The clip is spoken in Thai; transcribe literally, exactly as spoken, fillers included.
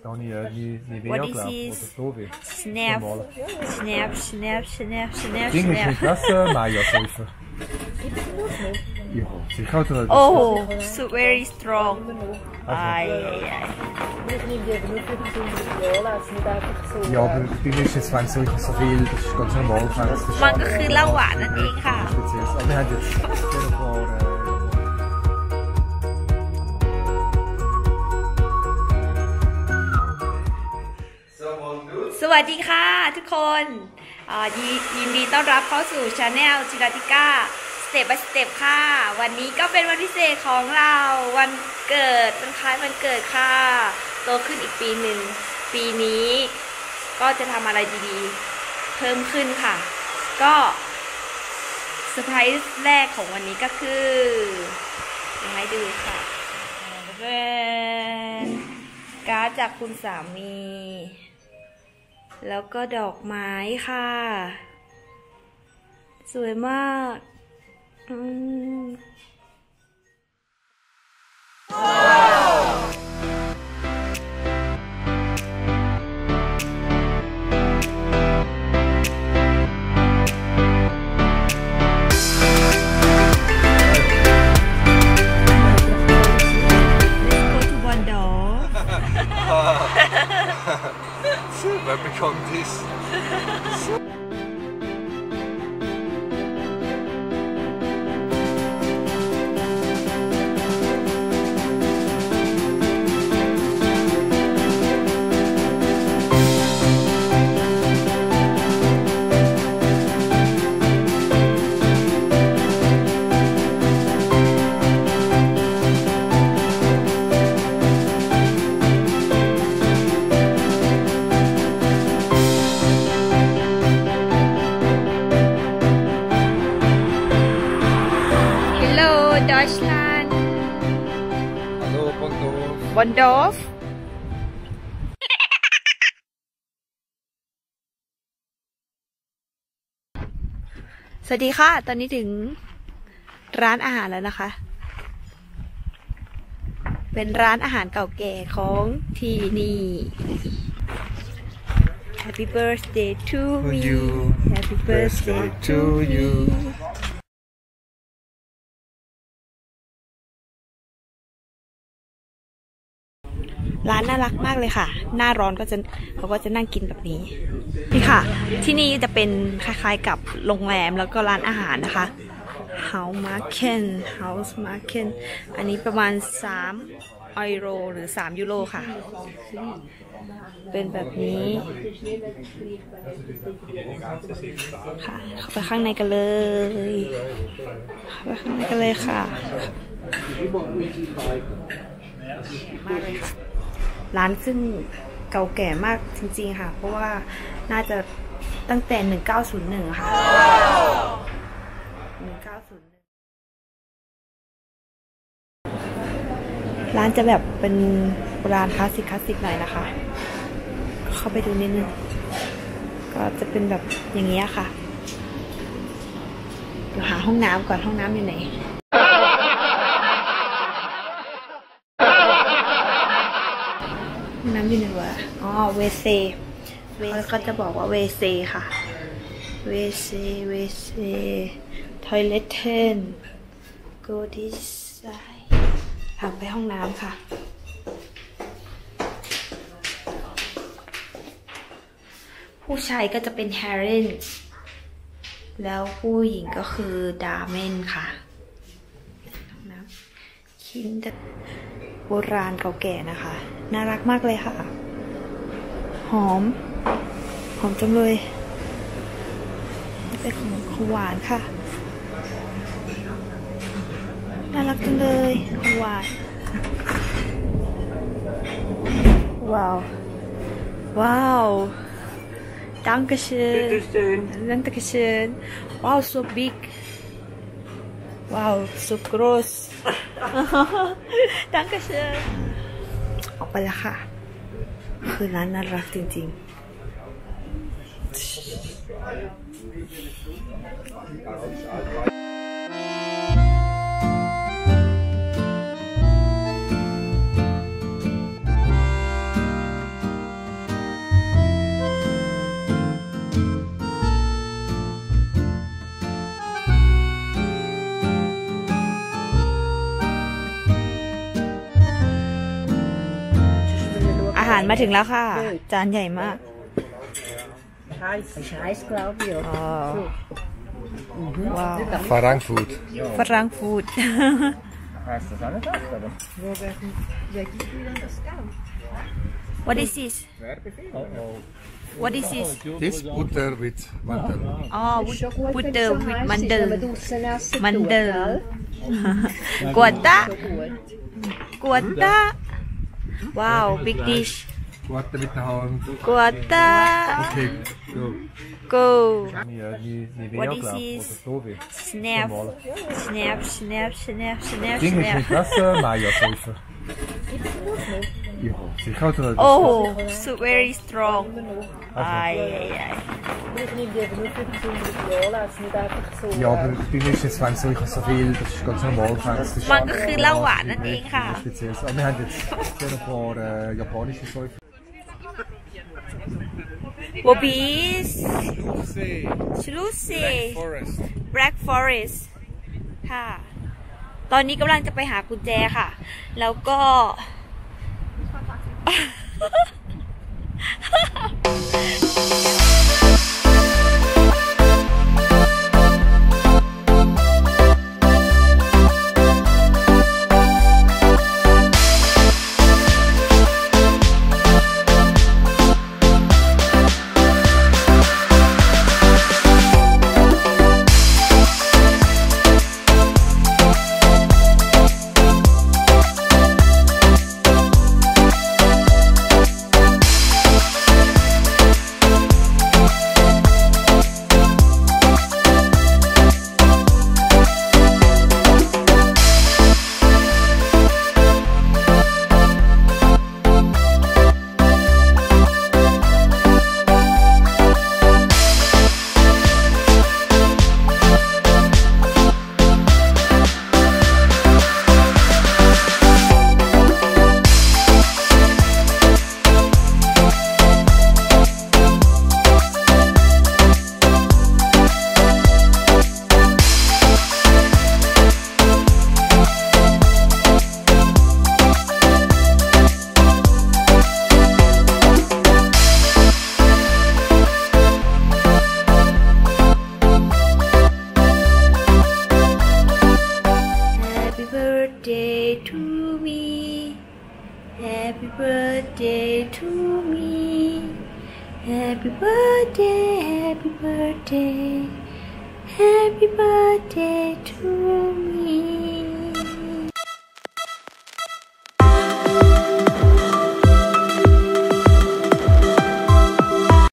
Da habe ich nie, nie What weh is glaube this? oder so weh. Snap, snap, snap, snap, snap, Ding ist mit snap. Wasser, Maya-Säufer. Ja, sicher hat er das. Oh, so very strong. Ai, ai, ai. Ja, aber bei mir ist jetzt, wenn es wirklich so viel, das ist ganz normal. มันก็คือเหล้าหวานนั่นเองค่ะ Aber wir haben jetzt sehr ein paar... Äh, สวัสดีค่ะทุกคนยินดีต้อนรับเข้าสู่ชาแนลจิราติก้าสเต็ป by สเต็ปค่ะวันนี้ก็เป็นวันพิเศษของเราวันเกิดวันคล้ายวันเกิดค่ะโตขึ้นอีกปีหนึ่งปีนี้ก็จะทำอะไรดีๆเพิ่มขึ้นค่ะก็เซอร์ไพรส์แรกของวันนี้ก็คือยังไงดูค่ะเป็นการ์ดจากคุณสามีแล้วก็ดอกไม้ค่ะสวยมากอืมว้าว Let's go to Bondor Wer bekommt das? Deutschland Hallo, Bondorf. Bondorf สวัสดีค่ะตอนนี้ถึงร้านอาหารแล้วนะคะเป็นร้านอาหารเก่าแก่ของที่นี่ Happy birthday to you Happy birthday to youร้านน่ารักมากเลยค่ะหน้าร้อนก็จะเขาก็จะนั่งกินแบบนี้นี่ค่ะที่นี่จะเป็นคล้ายๆกับโรงแรมแล้วก็ร้านอาหารนะคะ House Market House Market อันนี้ประมาณสามยูโรหรือสามยูโรค่ะเป็นแบบนี้ค่ะเข้าไปข้างในกันเลยเข้าไปข้างในกันเลยค่ะมากเลยค่ะร้านซึ่งเก่าแก่มากจริงๆค่ะเพราะว่าน่าจะตั้งแต่หนึ่งเก้าศูนย์หนึ่งค่ะหนึ่งเก้าศูนย์หนึ่งร้านจะแบบเป็นโบราณคลาสสิกคลาสสิกหน่อยนะคะเข้าไปดูนิดนึงก็จะเป็นแบบอย่างนี้ค่ะเดี๋ยวหาห้องน้ำก่อนห้องน้ำอยู่ไหนน้ำอยู่ไหนวะอ๋อเวเซแล้วก็จะบอกว่าเวเซค่ะเวเซเวเซทอยเลทเทน go this side ทางไปห้องน้ำค่ะผู้ชายก็จะเป็นแฮร์เรนแล้วผู้หญิงก็คือดาเมนค่ะห้องน้ำคินเดโบราณเก่าแก่นะคะน่ารักมากเลยค่ะหอมหอมจังเลยเป็นของของหวานค่ะน่ารักจังเลยของหวานว้าวว้าว Dankeschön Dankeschön wow so big wow so groß Dankeschön ออกไปแล้วค่ะคือร้านน่ารักจริงๆารมาถึงแล้วค่ะจานใหญ่มากว้าวฝรั่งฟูดฝรั่งฟูด What is this What is this This butter with mandel Oh butter with mandel mandel กวดตะกวดตะว้าว big dish Guarda mit der Hand. Guarda. Okay, go. Go. What is this? Snap. Snap, snap, snap, snap, Ding ist snap. mit Wasser, Maja-Säufer. Ja, sicher oder das? Oh, so very strong. Ai, ai, ai. Ja, aber bei mir ist jetzt, wenn so, ich habe so viel, das ist ganz normal. Man ก็คือเหล้าหวานนั่นเองค่ะ Speziell. Aber wir haben jetzt ein paar äh, japanische Säufer. Bobby's Schlussee Schlussee Black Forest Black Forest ค่ะตอนนี้กำลังจะไปหากุญแจค่ะแล้วก็ Happy birthday to me. Happy birthday, happy birthday, happy birthday to